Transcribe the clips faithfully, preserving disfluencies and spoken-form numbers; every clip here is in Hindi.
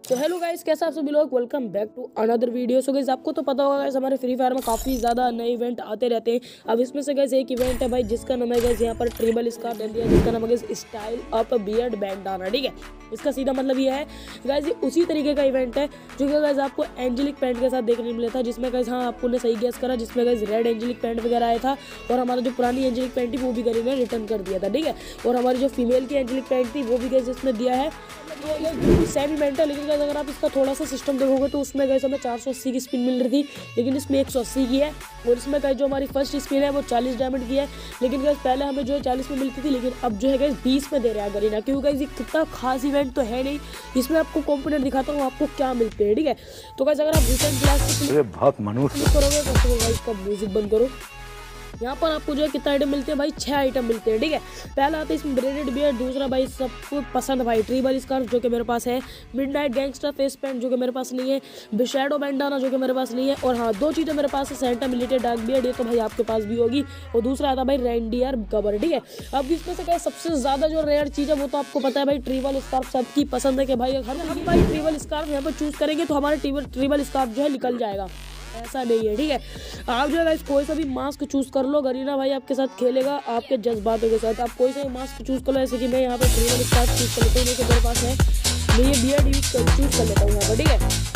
तो हेलो गाइस, कैसा आप सभी लोग, welcome back to another video. So guys आपको तो पता होगा गाइस हमारे फ्री फायर में काफ़ी ज़्यादा नए इवेंट आते रहते हैं। अब इसमें से गाइस एक इवेंट है भाई जिसका नाम है गाइस यहाँ पर ट्रिबल स्कार डाल दिया, जिसका नाम है guys style up beard bandana. ठीक है, इसका सीधा मतलब ये है गाइस, ये उसी तरीके का इवेंट है जो कि गाइस आपको एंजेलिक पैंट के साथ देखने को मिला था, जिसमें गाइस हाँ आपको ने सही गेस करा, जिसमें गाइस रेड एंजेलिक पैंट वगैरह आया था और हमारा जो पुरानी एंजेलिक पैंट थी वो भी गरीब ने रिटर्न कर दिया था। ठीक है, और हमारी जो फीमेल की एंजेलिक पैंट थी वो भी गाइस इसमें दिया है। सेम इवेंट है, लेकिन अगर आप इसका थोड़ा सा सिस्टम देखोगे तो उसमें गैस हमें चार सौ अस्सी की स्पिन मिल रही थी, लेकिन इसमें एक सौ अस्सी की है। और इसमें गैस जो हमारी फर्स्ट स्पिन है वो चालीस डायमंड की है, लेकिन गैस पहले हमें जो है चालीस में मिलती थी, लेकिन अब जो है गैस बीस में दे रहा है गरीना। क्योंकि गैस ये कितना खास इवेंट तो है नहीं, इसमें आपको कॉम्पोनेंट दिखाता हूँ आपको क्या मिलते हैं। ठीक है, तो गैस अगर आप रिसेंट क्लास से बहुत मनुष्य करोगे तो गैस का म्यूजिक बंद करो। यहाँ पर आपको जो है कितना आइटम मिलते हैं भाई, छह आइटम मिलते हैं। ठीक है, पहला आता है इसमें ब्रेडेड बियर, दूसरा भाई सबको पसंद भाई ट्रिबल स्कार्फ जो कि मेरे पास है, मिडनाइट गैंगस्टर फेस पेंट जो कि मेरे पास नहीं है, बिशैडो बैंडाना जो कि मेरे पास नहीं है, और हाँ दो चीज़ें मेरे पास है, सेंटा मिलिटेड डार्क बियर्ड, ये तो भाई आपके पास भी होगी, और दूसरा आता भाई रेंडियर कवर। ठीक है, अब इसमें से क्या सबसे ज़्यादा जो रेयर चीज़ है वो तो आपको पता है भाई, ट्रिबल स्कार्फ सबकी पसंद है कि भाई हर हम भाई ट्रिबल स्कार्फ यहाँ पर चूज़ करेंगे तो हमारा ट्रिबल ट्रिबल स्कार्फ जो है निकल जाएगा, ऐसा नहीं है। ठीक है, आप जो है कोई सा भी मास्क चूज कर लो, गरीना भाई आपके साथ खेलेगा आपके जज्बातों के साथ। आप कोई सा भी मास्क चूज कर लो, जैसे कि मैं यहाँ पे ट्रिबल स्कार्फ चूज कर लेता हूँ, मेरे पास है, मैं ये बियर्ड यूज कर चूज कर लेता हूँ यहाँ पर। ठीक है,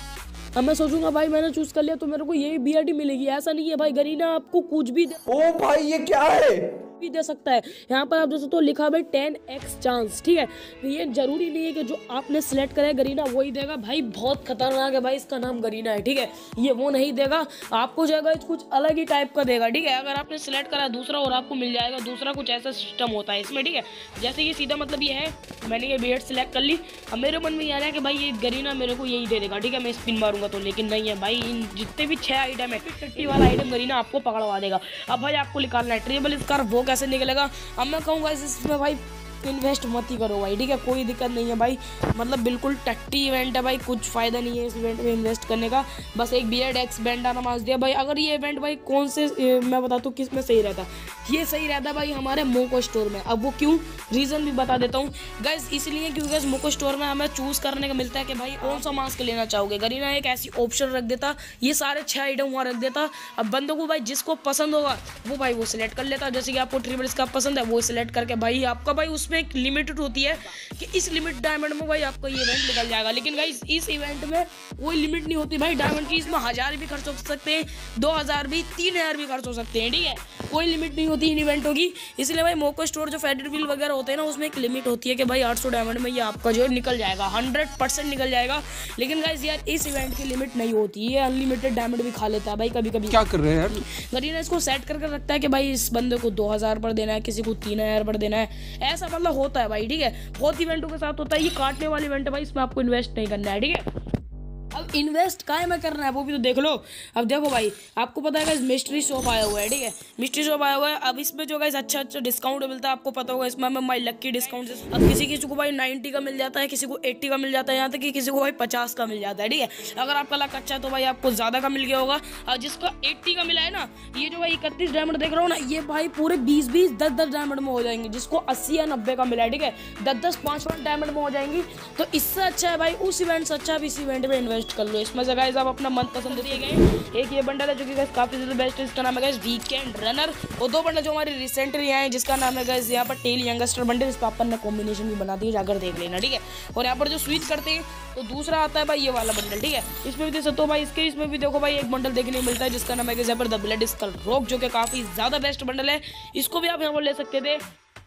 अब मैं सोचूंगा भाई मैंने चूज कर लिया तो मेरे को यही बियर्ड ही मिलेगी, ऐसा नहीं है भाई। गरीना आपको कुछ भी ओ भाई ये क्या है भी दे सकता है। यहाँ पर आप जैसे तो लिखा भाई टेन एक्स चांस। ठीक है, ये जरूरी नहीं है कि जो आपने सिलेक्ट करा है गरीना वही देगा। भाई बहुत खतरनाक है भाई, इसका नाम गरीना है। ठीक है, ये वो नहीं देगा, आपको जाएगा कुछ अलग ही टाइप का देगा। ठीक है, अगर आपने सिलेक्ट करा दूसरा और आपको मिल जाएगा दूसरा, कुछ ऐसा सिस्टम होता है इसमें। ठीक है, जैसे कि सीधा मतलब ये है, मैंने ये बियर्ड सिलेक्ट कर ली, अब मेरे मन में ये आ रहा है कि भाई ये गरीना मेरे को यही दे देगा। ठीक है, मैं स्पिन मारूंगा तो, लेकिन नहीं है भाई, इन जितने भी छह आइटम है टट्टी वाला आइटम गरीना आपको पकड़वा देगा। अब भाई आपको निकालना है ट्रिबल स्कार्फ, वो कैसे निकलेगा। अब मैं कहूँगा इसमें भाई इन्वेस्ट मत ही करो भाई। ठीक है, कोई दिक्कत नहीं है भाई, मतलब बिल्कुल टट्टी इवेंट है भाई, कुछ फायदा नहीं है इस इवेंट में इन्वेस्ट करने का। बस एक बियर्ड एक्स बैंडाना मास दिया भाई। अगर ये इवेंट भाई कौन से मैं बताता हूँ किस में सही रहता, ये सही रहता भाई हमारे मोको स्टोर में। अब वो क्यों, रीज़न भी बता देता हूँ गाइस, इसलिए क्योंकि गाइस मोको स्टोर में हमें चूज़ करने का मिलता है कि भाई कौन सा मास्क लेना चाहोगे। गरीना एक ऐसी ऑप्शन रख देता, ये सारे छः आइटम वहाँ रख देता। अब बंदों को भाई जिसको पसंद होगा वो भाई वो सिलेक्ट कर लेता। जैसे कि आपको ट्रिबल स्कार्फ पसंद है, वो सिलेक्ट करके भाई आपका भाई उसमें एक लिमिटेड होती है कि इस लिमिट डायमंड में भाई आपको ये इवेंट निकल जाएगा। लेकिन गाइस इस इवेंट में कोई लिमिट नहीं होती भाई डायमंड की, इसमें हजार भी खर्च हो सकते हैं, दो हजार भी, तीन हजार भी खर्च हो सकते हैं। ठीक है, कोई लिमिट नहीं होती इन इवेंटों की, इसलिए भाई मोको स्टोर जो फेडरल बिल वगैरह होते हैं ना, उसमें एक लिमिट होती है कि भाई आठ सौ डायमंड में ये आपका जो निकल जाएगा, हंड्रेड परसेंट निकल जाएगा। लेकिन गाइस यार इस इवेंट की लिमिट नहीं होती, ये अनलिमिटेड डायमंड भी खा लेता है भाई कभी कभी। क्या कर रहे हैं गरीना इसको सेट करके रखता है कि भाई इस बंदे को दो हजार पर देना है, किसी को तीन हजार पर देना है, ऐसा मतलब होता है भाई। ठीक है, बहुत इवेंटों के साथ होता है, ये काटने वाली इवेंट है भाई, इसमें आपको इन्वेस्ट नहीं करना है। ठीक है, अब इन्वेस्ट काहे में करना है वो भी तो देख लो। अब देखो भाई आपको पता है मिस्ट्री शॉप आया हुआ है। ठीक है, मिस्ट्री शॉप आया हुआ है, अब इसमें जो गाइस अच्छा अच्छा डिस्काउंट मिलता है, आपको पता होगा इसमें हमें माई लक्की डिस्काउंट। अब किसी किसी को भाई नाइन्टी का मिल जाता है, किसी को एट्टी का मिल जाता है, यहाँ तक कि किसी को भाई पचास का मिल जाता है। ठीक है, अगर आपका लक अच्छा है तो भाई आपको ज़्यादा का मिल गया होगा, और जिसका एट्टी का मिला है ना, ये जो भाई इकतीस डायमंड देख रहा हूँ ना, ये भाई पूरे बीस बीस दस दस डायमंड में हो जाएंगे। जिसको अस्सी या नब्बे का मिला है, ठीक है, दस दस पाँच पाँच डायमंड में हो जाएंगी। तो इससे अच्छा है भाई उस इवेंट से अच्छा आप इस इवेंट में इन्वेस्ट कर लो। इसमें से गाइस आप अपना मन पसंद दिए गए, एक ये बंडल है जो कि गाइस काफी ज्यादा बेस्ट है, इसका नाम है गाइस वीकेंड रनर, और दो बंडल जो हमारे रिसेंटली आए हैं जिसका नाम है गाइस यहाँ पर टेल यंगस्टर बंडल, इस पर अपन ने कॉम्बिनेशन भी बना दी, जाकर देख लेना। ठीक है, और यहाँ पर जो स्विच करते हैं तो दूसरा आता है भाई ये वाला बंडल। ठीक है, इसमें भी देख सकते हो भाई, इसके इसमें भी देखो भाई एक बंडल देखने को मिलता है जिसका नाम है गाइस यहाँ पर द ब्लड स्कल रॉक, जो कि काफी ज्यादा बेस्ट बंडल है, इसको भी आप यहाँ पर ले सकते थे।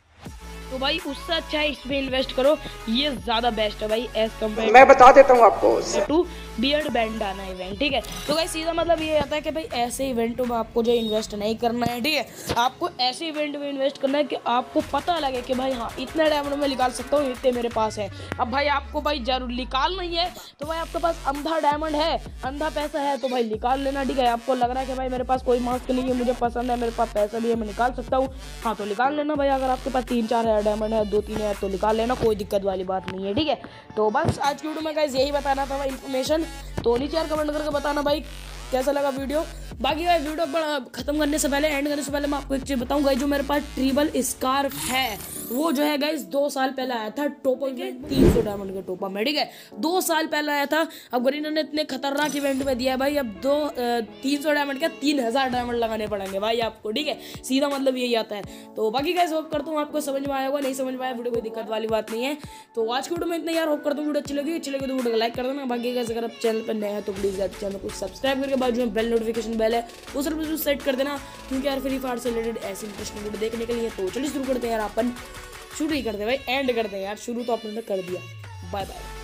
तो भाई उससे अच्छा है इसमें इन्वेस्ट करो, ये ज्यादा बेस्ट है भाई एज कम्पेयर, मैं बता देता हूँ आपको, टू बियर्ड बैंडाना इवेंट। ठीक है, तो भाई सीधा मतलब ये आता है कि भाई ऐसे इवेंटों में आपको जो इन्वेस्ट नहीं करना है। ठीक है, आपको ऐसे इवेंट में इन्वेस्ट करना है कि आपको पता लगे कि भाई हाँ इतने डायमंड में निकाल सकता हूँ, इतने मेरे पास है। अब भाई आपको भाई जरूर निकाल नहीं है तो भाई आपके पास अंधा डायमंड है, अंधा पैसा है, तो भाई निकाल लेना। ठीक है, आपको लग रहा है कि भाई मेरे पास कोई मास्क नहीं है, मुझे पसंद है, मेरे पास पैसा भी है, मैं निकाल सकता हूँ, हाँ तो निकाल लेना भाई। अगर आपके पास तीन चार हजार डायमंड है, दो तीन हजार तो निकाल लेना, कोई दिक्कत वाली बात नहीं है। ठीक है, तो बस आज की वीडियो में गाइस यही बताना था भाई इन्फॉर्मेशन। तो नीचे यार कमेंट करके बताना भाई कैसा लगा वीडियो। बाकी भाई वीडियो खत्म करने से पहले, एंड करने से पहले मैं आपको एक चीज़ बताऊंगा, जो मेरे पास ट्रिबल स्कार्फ है वो जो है गाइस दो साल पहले आया था टॉप इवेंट, तीन सौ डायमंड का टॉप में, ठीक है, दो साल पहले आया था। अब गरीना ने इतने खतरनाक इवेंट में दिया है भाई, अब दो तीन सौ डायमंड का तीन हजार डायमंड लगाने पड़ेंगे भाई आपको, ठीक है, सीधा मतलब यही आता है। तो बाकी गाइस होप करता हूँ आपको समझ में आया होगा, नहीं समझ में आया वीडियो कोई दिक्कत वाली बात नहीं है। तो आज की वीडियो में इतना यार, होप करता हूँ वीडियो अच्छी लगी, अच्छी लगी तो वीडियो को लाइक कर देना। बाकी गाइस अगर आप चैनल पर नए हैं तो प्लीज चैनल को सब्सक्राइब करके बाजू में बेल नोटिफिकेशन बेल है वो सर बिल्कुल सेट कर देना, क्योंकि यार फ्री फायर से रिलेटेड ऐसी इंटरेस्टिंग वीडियो देखने के लिए। तो चलिए शुरू करते हैं यार, अपन शुरू ही करते हैं भाई, एंड करते हैं यार, शुरू तो आपने कर दिया। Bye bye.